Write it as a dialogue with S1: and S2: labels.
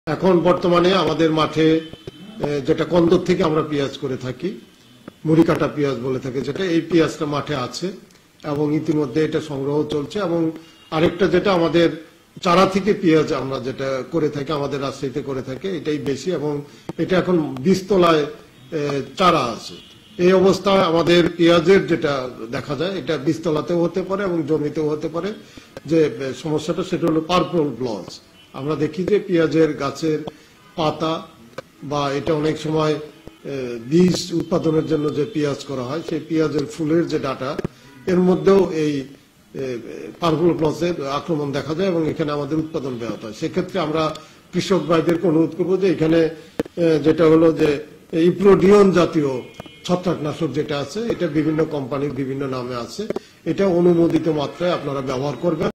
S1: এখন বর্তমানে আমাদের মাঠে যেটা কন্দর থেকে আমরা পেঁয়াজ করে থাকি, মুড়ি কাটা পেঁয়াজ বলে থাকি, যেটা এই পেঁয়াজটা মাঠে আছে এবং ইতিমধ্যে এটা সংগ্রহ চলছে। এবং আরেকটা যেটা আমাদের চারা থেকে পেঁয়াজ আমরা যেটা করে থাকি, আমাদের রাজশাহীতে করে থাকি, এটাই বেশি এবং এটা এখন বীজতলায় চারা আছে। এই অবস্থায় আমাদের পেঁয়াজের যেটা দেখা যায়, এটা বীজতলাতেও হতে পারে এবং জমিতেও হতে পারে। যে সমস্যাটা সেটা হলো পার্পল ব্লচ। আমরা দেখি যে পেঁয়াজের গাছের পাতা বা এটা অনেক সময় বীজ উৎপাদনের জন্য যে পেঁয়াজ করা হয়, সেই পেঁয়াজের ফুলের যে ডাটা, এর মধ্যেও এই পার্পল ব্লচের আক্রমণ দেখা যায় এবং এখানে আমাদের উৎপাদন ব্যাহত হয়। সেক্ষেত্রে আমরা কৃষক ভাইদেরকে অনুরোধ করবো যে এখানে যেটা হলো যে ইপ্রোডিয়ন জাতীয় ছত্রাকনাশক যেটা আছে, এটা বিভিন্ন কোম্পানির বিভিন্ন নামে আছে, এটা অনুমোদিত মাত্রায় আপনারা ব্যবহার করবেন।